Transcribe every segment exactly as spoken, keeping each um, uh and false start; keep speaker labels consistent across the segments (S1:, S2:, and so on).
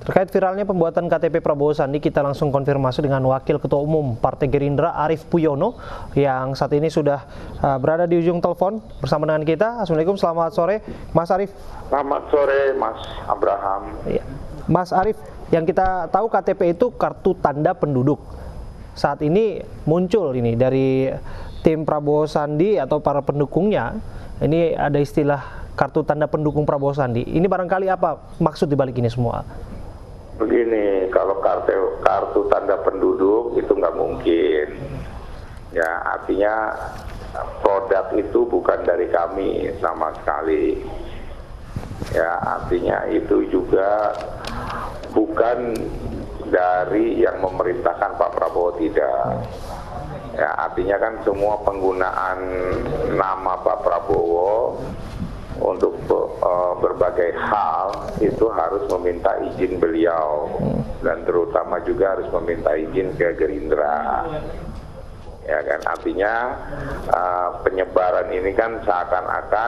S1: Terkait viralnya pembuatan K T P Prabowo Sandi, kita langsung konfirmasi dengan Wakil Ketua Umum Partai Gerindra Arief Puyono yang saat ini sudah uh, berada di ujung telepon bersama dengan kita. Assalamualaikum, selamat sore Mas Arief.
S2: Selamat sore Mas Abraham.
S1: Ya. Mas Arief, yang kita tahu K T P itu kartu tanda penduduk. Saat ini muncul ini dari tim Prabowo Sandi atau para pendukungnya, ini ada istilah kartu tanda pendukung Prabowo Sandi. Ini barangkali apa maksud dibalik ini semua?
S2: Begini, kalau kartu, kartu tanda penduduk itu nggak mungkin. Ya, artinya produk itu bukan dari kami sama sekali. Ya, artinya itu juga bukan dari yang memerintahkan Pak Prabowo, tidak. Ya, artinya kan semua penggunaan nama Pak Prabowo untuk uh, berbagai hal itu harus meminta izin beliau, dan terutama juga harus meminta izin ke Gerindra. Ya kan, artinya uh, penyebaran ini kan seakan-akan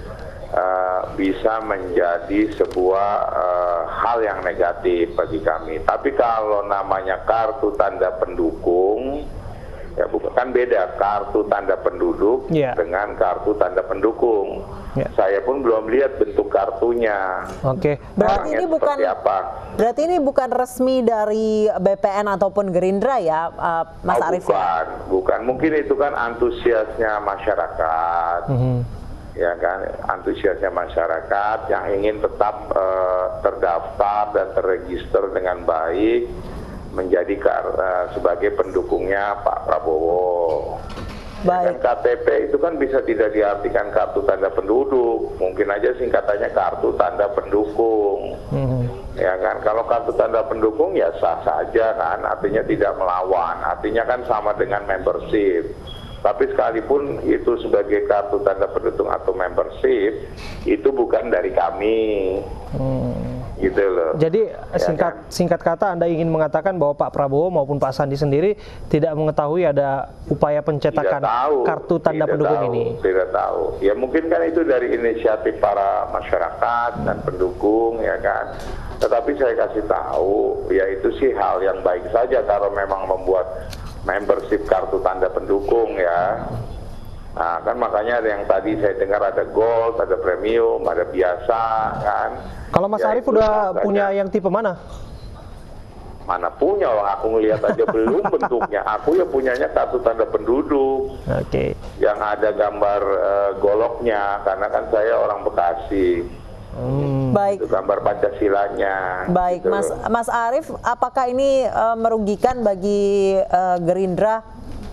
S2: uh, bisa menjadi sebuah uh, hal yang negatif bagi kami. Tapi kalau namanya kartu tanda pendukung, ya bukan, kan beda kartu tanda penduduk yeah. dengan kartu tanda pendukung. Yeah. Saya pun belum lihat bentuk kartunya.
S1: Oke. Okay.
S3: Berarti ini bukan
S2: apa? Berarti
S3: ini bukan resmi dari B P N ataupun Gerindra ya, uh, Mas
S2: oh,
S3: Arief?
S2: Bukan, bukan. Mungkin itu kan antusiasnya masyarakat. Mm-hmm. Ya kan, antusiasnya masyarakat yang ingin tetap uh, terdaftar dan terregister dengan baik menjadi uh, sebagai pendukungnya Pak Prabowo.
S3: Baik.
S2: Ya kan, K T P itu kan bisa tidak diartikan kartu tanda penduduk, mungkin aja singkatannya kartu tanda pendukung. Mm-hmm. Ya kan, kalau kartu tanda pendukung ya sah saja kan, artinya tidak melawan, artinya kan sama dengan membership. Tapi sekalipun itu sebagai kartu tanda pendukung atau membership, itu bukan dari kami. Hmm. Gitu loh.
S1: Jadi singkat ya kan? singkat kata Anda ingin mengatakan bahwa Pak Prabowo maupun Pak Sandi sendiri tidak mengetahui ada upaya pencetakan
S2: tahu,
S1: kartu tanda pendukung
S2: tahu,
S1: ini.
S2: Tidak tahu. Ya mungkin kan itu dari inisiatif para masyarakat dan pendukung, ya kan. Tetapi saya kasih tahu, ya itu sih hal yang baik saja kalau memang membuat membership kartu tanda pendukung, ya. Nah, kan makanya ada yang tadi saya dengar ada gold, ada premium, ada biasa, kan.
S1: Kalau Mas ya, Arief udah punya yang tipe mana?
S2: Mana punya, aku ngelihat aja belum bentuknya. Aku ya punyanya kartu tanda penduduk.
S1: Oke. Okay.
S2: Yang ada gambar uh, goloknya, karena kan saya orang Bekasi.
S3: Hmm. Baik.
S2: Itu gambar Pancasilanya.
S3: Baik, gitu. Mas Mas Arief, apakah ini uh, merugikan bagi uh, Gerindra?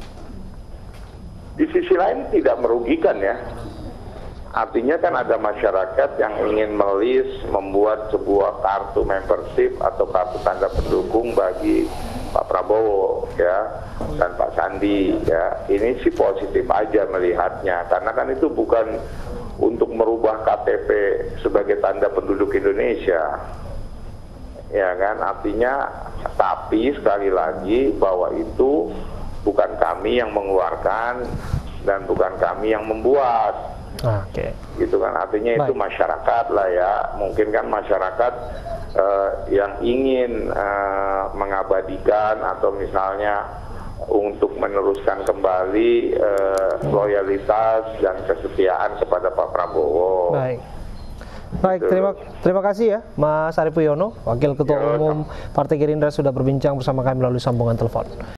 S2: Di sisi lain tidak merugikan ya. Artinya kan ada masyarakat yang ingin melis membuat sebuah kartu membership atau kartu tanda pendukung bagi Pak Prabowo ya dan Pak Sandi ya. Ini sih positif aja melihatnya, karena kan itu bukan untuk merubah K T P sebagai tanda penduduk Indonesia. Ya kan, artinya tapi sekali lagi bahwa itu bukan kami yang mengeluarkan dan bukan kami yang membuat.
S1: Oke.
S2: Okay. Gitu kan, artinya Baik. Itu masyarakat lah ya. Mungkin kan masyarakat uh, yang ingin uh, mengabadikan atau misalnya untuk meneruskan kembali uh, loyalitas dan kesetiaan kepada Pak Prabowo.
S1: Baik. Baik, terima terima kasih ya Mas Arief Puyono, Wakil Ketua Umum Partai Gerindra sudah berbincang bersama kami melalui sambungan telepon.